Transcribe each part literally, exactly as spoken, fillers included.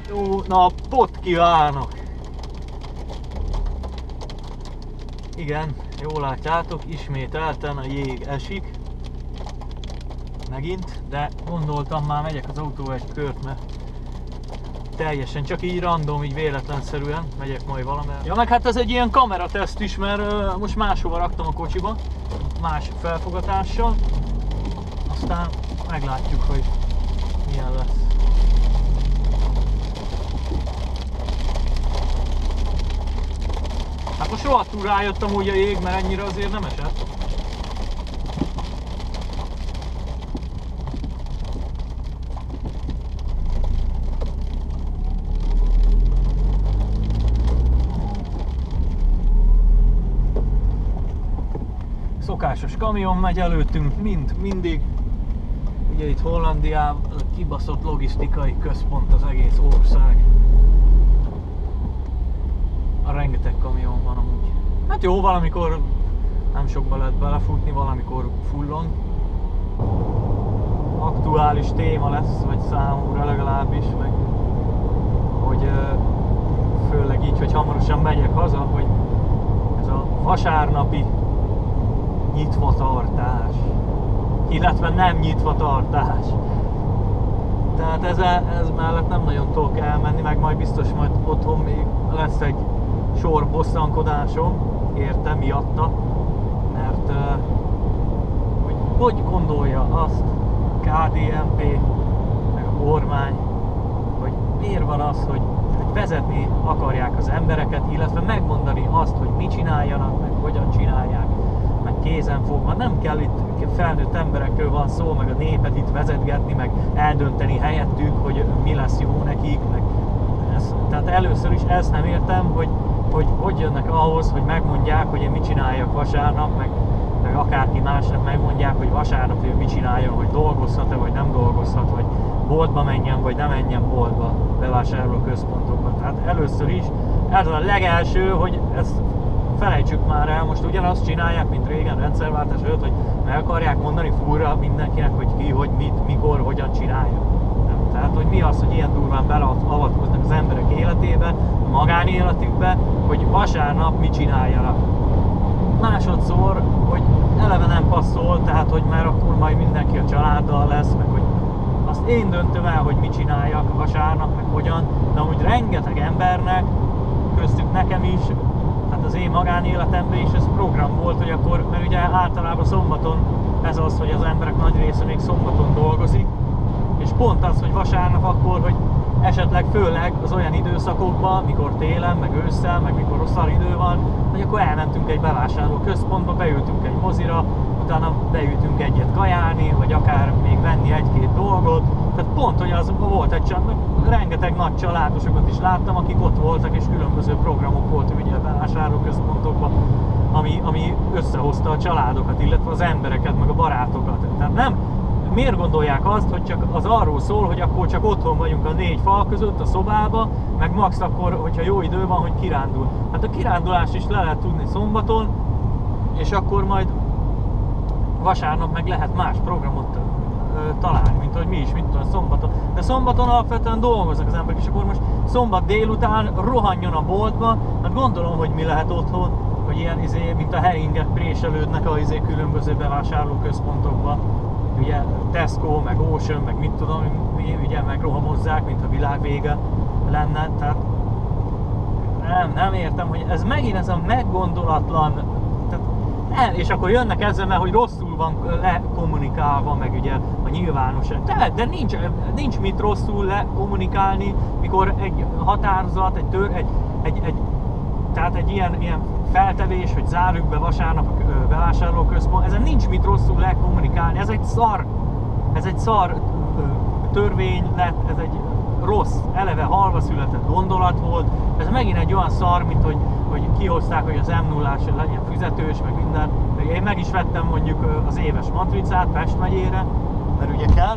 Jó napot kívánok! Igen, jól látjátok, ismételten a jég esik. Megint, de gondoltam már megyek az autó egy kört, mert teljesen csak így random, így véletlenszerűen megyek majd valamelyre. Ja, meg hát ez egy ilyen kamerateszt is, mert uh, most máshova raktam a kocsiba, más felfogatással. Aztán meglátjuk, hogy milyen lesz. Hát most rohadtul rájöttem, hogy a jég, mert ennyire azért nem esett. Szokásos kamion megy előttünk, mint mindig. Ugye itt Hollandiában kibaszott logisztikai központ az egész ország. A rengeteg kamion van amúgy. Hát jó, valamikor nem sokba lehet belefutni, valamikor fullon. Aktuális téma lesz, vagy számomra legalábbis, meg hogy főleg így, hogy hamarosan megyek haza, hogy ez a vasárnapi nyitvatartás, illetve nem nyitvatartás. Tehát ez, ez mellett nem nagyon tudok elmenni, meg majd biztos majd otthon még lesz egy sor bosszankodásom, érte miatta, mert uh, hogy, hogy gondolja azt ká dé en pé, meg a kormány, hogy miért van az, hogy, hogy vezetni akarják az embereket, illetve megmondani azt, hogy mit csináljanak, meg hogyan csinálják, meg kézenfogva. Nem kell itt felnőtt emberekről van szó, meg a népet itt vezetgetni, meg eldönteni helyettük, hogy mi lesz jó nekik, meg ez, tehát először is ezt nem értem, hogy hogy hogy jönnek ahhoz, hogy megmondják, hogy én mit csináljak vasárnap, meg, meg akárki másnak megmondják, hogy vasárnap ő mit csináljon, hogy dolgozhat-e, vagy nem dolgozhat, vagy boltba menjen, vagy nem menjen boltba, bevásárlóközpontokba. Tehát először is ez a legelső, hogy ezt felejtsük már el, most ugyanazt csinálják, mint régen rendszerváltás előtt, hogy meg akarják mondani fúra mindenkinek, hogy ki, hogy mit, mikor, hogyan csinálja. Tehát, hogy mi az, hogy ilyen durván beleavatkoznak az emberek életébe, a magánéletükbe, hogy vasárnap mit csináljanak. Másodszor, hogy eleve nem passzol, tehát, hogy már akkor majd mindenki a családdal lesz, meg hogy azt én döntöm el, hogy mit csináljak vasárnap, meg hogyan, de amúgy rengeteg embernek, köztük nekem is, tehát az én magánéletemben is ez program volt, hogy akkor, mert ugye általában szombaton ez az, hogy az emberek nagy része még szombaton dolgozik, és pont az, hogy vasárnap akkor, hogy esetleg főleg az olyan időszakokban, mikor télen, meg ősszel, meg mikor rosszabb idő van, hogy akkor elmentünk egy bevásárló központba, beültünk egy mozira, utána beültünk egyet kajálni, vagy akár még venni egy-két dolgot. Tehát pont, hogy az volt egy család, rengeteg nagy családosokat is láttam, akik ott voltak, és különböző programok voltak ugye a bevásárló központokban, ami, ami összehozta a családokat, illetve az embereket, meg a barátokat. Tehát nem miért gondolják azt, hogy csak az arról szól, hogy akkor csak otthon vagyunk a négy fal között a szobába, meg max akkor, hogyha jó idő van, hogy kirándul. Hát a kirándulás is le lehet tudni szombaton, és akkor majd vasárnap meg lehet más programot ö, találni, mint hogy mi is, mint tudom, szombaton. De szombaton alapvetően dolgoznak az emberek, és akkor most szombat délután rohanjon a boltba, hát gondolom, hogy mi lehet otthon, hogy ilyen izé, mint a heringek préselődnek a izé különböző bevásárlóközpontokba. Ugye Tesco, meg Ocean, meg mit tudom, mi ugye megrohamozzák, mint a világ vége lenne, tehát nem, nem értem, hogy ez megint ez a meggondolatlan, tehát nem, és akkor jönnek ezzel, mert hogy rosszul van lekommunikálva, meg ugye a nyilvánosság. De, de nincs, nincs mit rosszul lekommunikálni, mikor egy határozat, egy tör, egy, egy, egy tehát egy ilyen, ilyen feltevés, hogy zárjuk be vasárnap a bevásárlóközpont, ezen nincs mit rosszul lekommunikálni, ez egy szar, ez egy szar törvény lett, ez egy rossz, eleve halva született gondolat volt, ez megint egy olyan szar, mint hogy, hogy kihozták, hogy az em nullás legyen fizetős, meg minden. Én meg is vettem mondjuk az éves matricát Pest megyére, mert ugye kell,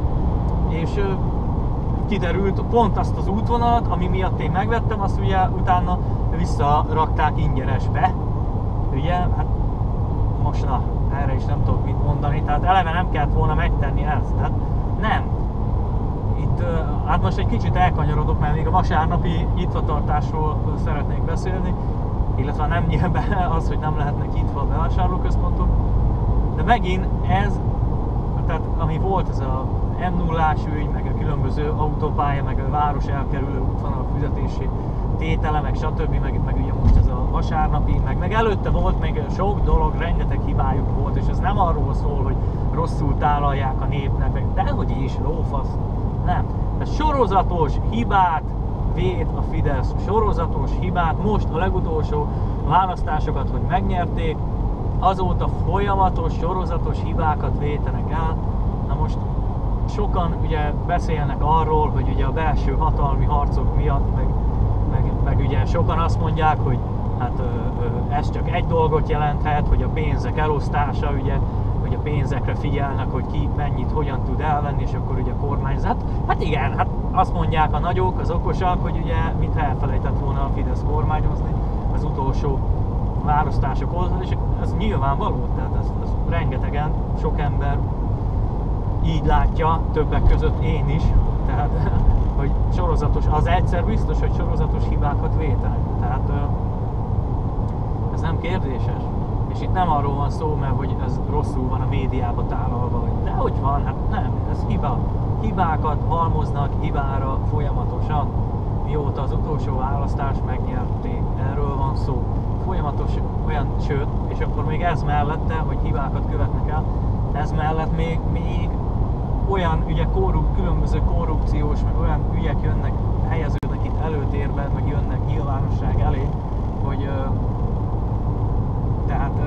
és kiderült pont azt az útvonalat, ami miatt én megvettem, azt ugye utána visszarakták ingyenesbe, ugye, hát most na, erre is nem tudok mit mondani, tehát eleve nem kellett volna megtenni ezt, tehát nem. Itt itt, hát most egy kicsit elkanyarodok, mert még a vasárnapi nyitvatartásról szeretnék beszélni, illetve nem nyilván be az, hogy nem lehetnek nyitva a bevásárlóközpontok, de megint ez, tehát ami volt ez a em nullás ügy, meg a különböző autópálya, meg a város elkerülő útvonalak fizetési tétele, meg stb. Meg, meg ugye most ez a vasárnapi, meg, meg előtte volt még sok dolog, rengeteg hibájuk volt, és ez nem arról szól, hogy rosszul tálalják a népnek, dehogy is, lófasz, nem. Ez sorozatos hibát véd a Fidesz, sorozatos hibát, most a legutolsó választásokat, hogy megnyerték, azóta folyamatos, sorozatos hibákat vétenek el. Na most sokan ugye beszélnek arról, hogy ugye a belső hatalmi harcok miatt, meg, meg, meg ugye sokan azt mondják, hogy hát ö, ö, ez csak egy dolgot jelenthet, hogy a pénzek elosztása, ugye, hogy a pénzekre figyelnek, hogy ki mennyit, hogyan tud elvenni, és akkor ugye a kormányzat. Hát igen, hát azt mondják a nagyok, az okosak, hogy ugye mintha elfelejtett volna a Fidesz kormányozni az utolsó választások óta, és ez nyilvánvaló, tehát ez, ez rengetegen, sok ember így látja, többek között én is, tehát hogy sorozatos, az egyszer biztos, hogy sorozatos hibákat vétenek, tehát ez nem kérdéses. És itt nem arról van szó, mert hogy ez rosszul van a médiában tálalva, de hogy van, hát nem, ez hiba. Hibákat halmoznak hibára folyamatosan, mióta az utolsó választást megnyerték, erről van szó. Folyamatos olyan, sőt, és akkor még ez mellette, hogy hibákat követnek el, ez mellett még, még olyan ugye korrup, különböző korrupciós, meg olyan ügyek jönnek, helyeződnek itt előtérben, meg jönnek nyilvánosság elé, hogy ö, tehát ö,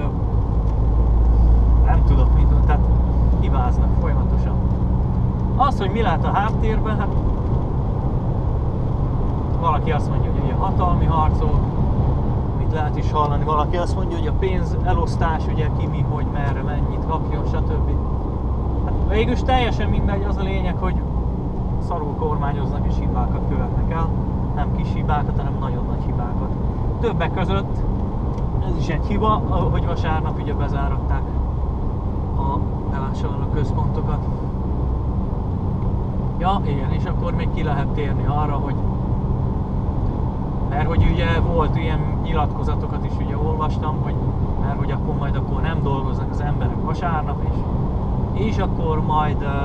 nem tudok mit, tehát hibáznak folyamatosan. Az, hogy mi lehet a háttérben, hát valaki azt mondja, hogy ugye hatalmi harcok, mit lehet is hallani, valaki azt mondja, hogy a pénz elosztás, ugye ki mi, hogy merre, mennyit kapjon, stb. Hát végülis teljesen mindegy, az a lényeg, hogy szarul kormányoznak és hibákat követnek el, nem kis hibákat, hanem nagyon nagy hibákat. Többek között ez is egy hiba, hogy vasárnap ugye bezáratták a bevásárlóközpontokat. Ja, igen, és akkor még ki lehet térni arra, hogy mert hogy ugye volt ilyen nyilatkozatokat is ugye olvastam, hogy mert hogy akkor majd akkor nem dolgoznak az emberek vasárnap is, és akkor majd uh,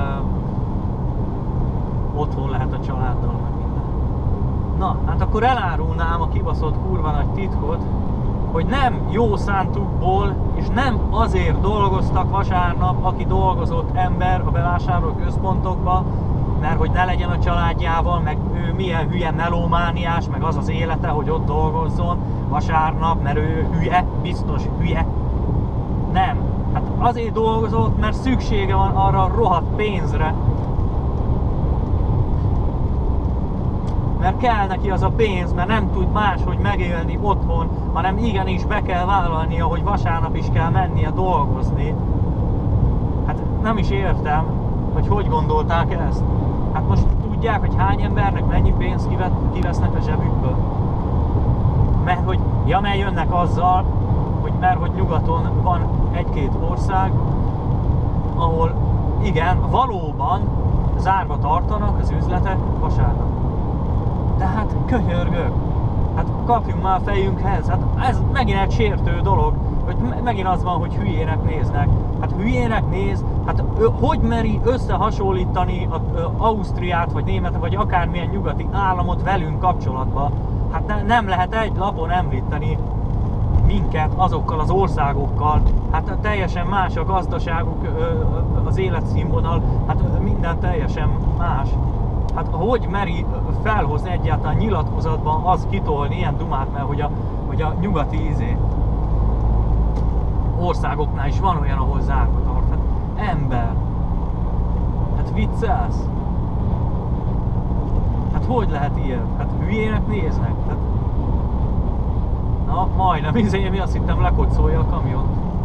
otthon lehet a családdal meg minden. Na, hát akkor elárulnám a kibaszott kurva nagy titkot, hogy nem jó szántukból, és nem azért dolgoztak vasárnap, aki dolgozott ember a bevásárlóközpontokba, mert hogy ne legyen a családjával, meg ő milyen hülye melómániás, meg az az élete, hogy ott dolgozzon vasárnap, mert ő hülye, biztos hülye. Nem. Hát azért dolgozott, mert szüksége van arra a rohadt pénzre. Mert kell neki az a pénz, mert nem tud máshogy megélni otthon, hanem igenis be kell vállalnia, hogy vasárnap is kell mennie dolgozni. Hát nem is értem, hogy hogy gondolták ezt. Hát most tudják, hogy hány embernek mennyi pénzt kivesznek a zsebükből. Mert hogy, ja, mert jönnek azzal, hogy mert hogy nyugaton van egy-két ország, ahol igen, valóban zárva tartanak az üzletek vasárnap. De hát könyörgök, hát kapjunk már a fejünkhez, hát ez megint egy sértő dolog, hogy megint az van, hogy hülyének néznek. Hát hülyének néz, hát ő, hogy meri összehasonlítani az Ausztriát, vagy Németet, vagy akármilyen nyugati államot velünk kapcsolatban. Hát ne, nem lehet egy lapon említeni minket azokkal az országokkal. Hát teljesen más a gazdaságuk, az életszínvonal, hát minden teljesen más. Hát hogy meri felhozni egyáltalán nyilatkozatban az kitolni ilyen dumát, mert hogy a, hogy a nyugati izé országoknál is van olyan, ahol zárva tart. Hát ember. Hát viccelsz? Hát hogy lehet ilyen? Hát hülyének néznek. Hát... Na, majdnem, izé, mi azt hittem lekocolja a kamiont.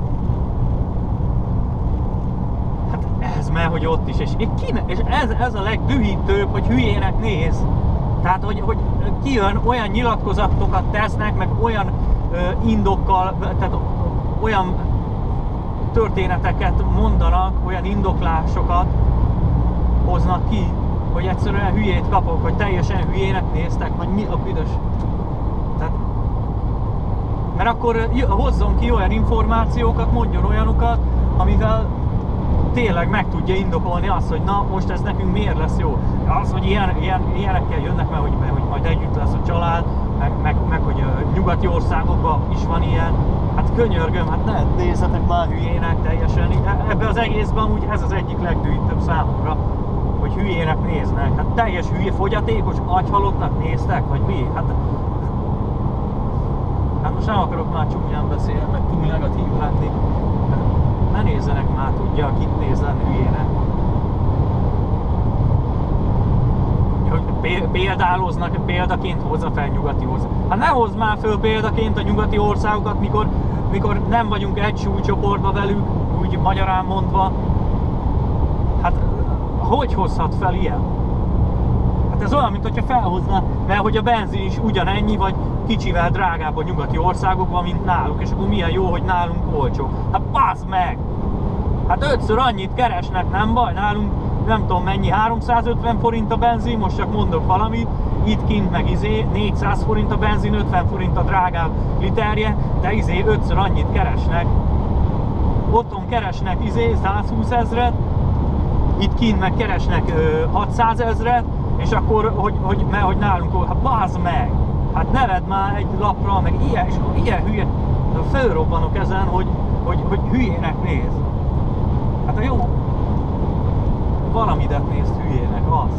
Hát ez mert hogy ott is, és, és ez, ez a legdühítőbb, hogy hülyének néz. Tehát, hogy, hogy kijön, olyan nyilatkozatokat tesznek, meg olyan ö, indokkal, tehát olyan történeteket mondanak, olyan indoklásokat hoznak ki, hogy egyszerűen hülyét kapok, hogy teljesen hülyének néztek, vagy mi a büdös. Tehát, mert akkor hozzon ki olyan információkat, mondjon olyanokat, amivel tényleg meg tudja indokolni azt, hogy na, most ez nekünk miért lesz jó. Az, hogy ilyen, ilyen, ilyenekkel jönnek, mert hogy, mert hogy majd együtt lesz a család, meg, meg, meg hogy a nyugati országokban is van ilyen. Hát könyörgöm, hát ne nézzetek már hülyének teljesen. Ebben az egészben úgy ez az egyik legdűítőbb számomra, hogy hülyének néznek. Hát teljes hülye, fogyatékos, agyhalottnak néztek, vagy mi? Hát, hát most nem akarok már csúnyán beszélni, meg túl negatív lenni. Ne nézzenek már, tudja, kit nézzen hülyének. Hogy példáloznak, példaként hozza fel nyugati ország. Hát ne hozz már föl példaként a nyugati országokat, mikor, mikor nem vagyunk egy súlycsoportba velük, úgy magyarán mondva. Hát hogy hozhat fel ilyen? Hát ez olyan, mint hogyha felhozná, mert hogy a benzin is ugyanennyi, vagy kicsivel drágább a nyugati országokban, mint náluk, és akkor milyen jó, hogy nálunk olcsó. Hát baszd meg! Hát ötször annyit keresnek, nem baj? Nálunk nem tudom mennyi, háromszázötven forint a benzin, most csak mondok valamit, itt kint meg izé, négyszáz forint a benzin, ötven forint a drágább literje, de izé ötször annyit keresnek. Otthon keresnek izé százhúsz ezret, itt kint meg keresnek ö, hatszáz ezret, és akkor, hogy, hogy, mert hogy nálunk, hát bázd meg! Hát neved már egy lapra, meg ilyen, és ilyen hülye, fölrobbanok ezen, hogy, hogy, hogy hülyének néz. Hát a jó, valamidet nézd hülyének, azt.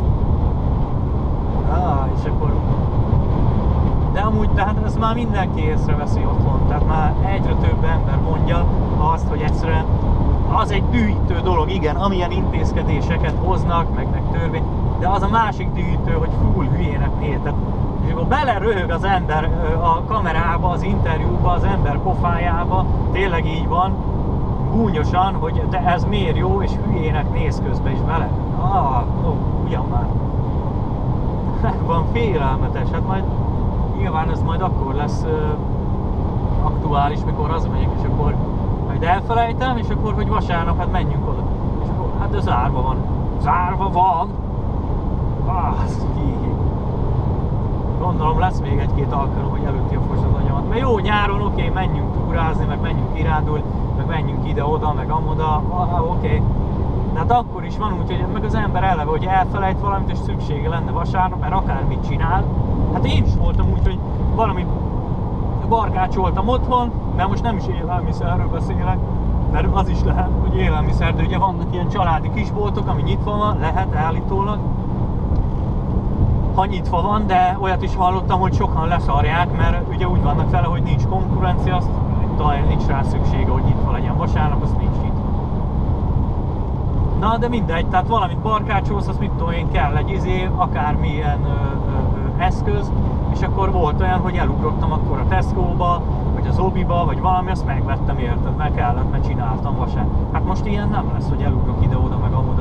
Ah, és akkor... De amúgy, tehát ez már mindenki észreveszi otthon, tehát már egyre több ember mondja azt, hogy egyszerűen az egy dühítő dolog, igen, amilyen intézkedéseket hoznak, meg, meg törvény, de az a másik dühítő, hogy full hülyének néz. Tehát, és akkor beleröhög az ember a kamerába, az interjúba, az ember pofájába, tényleg így van, gúnyosan, hogy de ez miért jó, és hülyének néz közben is bele. Ah, ó, ugyan már. Van félelmetes, hát majd nyilván ez majd akkor lesz uh, aktuális, mikor hazamegyek, és akkor majd elfelejtem, és akkor, hogy vasárnap, hát menjünk oda. És akkor, hát de zárva van. Zárva van! Ah, gondolom lesz még egy-két alkalom, hogy előtti a fosadanyamat. Mert jó, nyáron oké, okay, menjünk túrázni, meg menjünk kirándulni, meg menjünk ide-oda, meg amoda, ah, oké. Okay. De hát akkor is van úgy, hogy meg az ember eleve, hogy elfelejt valamit, és szüksége lenne vasárnap, mert akármit csinál. Hát én is voltam úgy, hogy valami barkácsoltam otthon, de most nem is élelmiszerről beszélek, mert az is lehet, hogy élelmiszer, de ugye vannak ilyen családi kisboltok, ami nyitva van, lehet állítólag. Ha nyitva van, de olyat is hallottam, hogy sokan leszarják, mert ugye úgy vannak vele, hogy nincs konkurencia, azt talán nincs rá szüksége, hogy nyitva legyen vasárnap, azt nincs nyitva. Na, de mindegy, tehát valamit barkácsolsz, azt mit tudom én, kell egy izé, akármilyen ö, ö, ö, eszköz, és akkor volt olyan, hogy elugrottam akkor a Tesco-ba, vagy az Obiba, vagy valami, azt megvettem, érted, meg kellett, mert csináltam vasárnap. Hát most ilyen nem lesz, hogy elugrok ide-oda, meg amoda.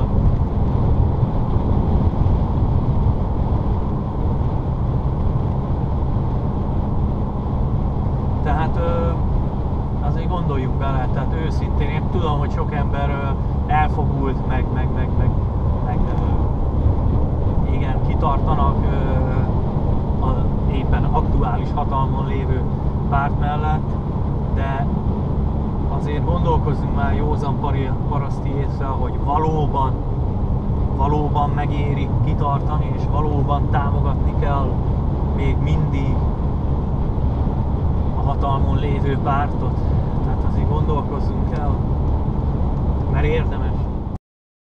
Tehát ö, azért gondoljunk bele, tehát őszintén, én tudom, hogy sok ember ö, elfogult, meg, meg, meg, meg, meg ö, igen, kitartanak ö, a éppen aktuális hatalmon lévő párt mellett, de azért gondolkozzunk már józan paraszti észre, hogy valóban, valóban megéri kitartani, és valóban támogatni kell még mindig a hatalmon lévő pártot. Tehát azért gondolkozzunk el, mert érdemes.